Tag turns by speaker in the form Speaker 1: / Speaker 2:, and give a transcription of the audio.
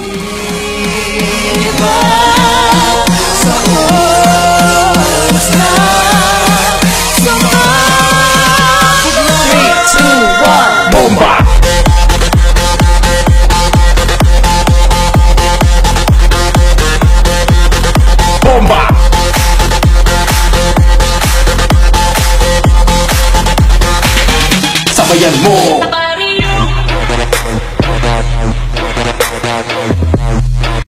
Speaker 1: Iba sa oras na sumabog. 3, 2, 1, bomba! Bomba! Sabayan mo!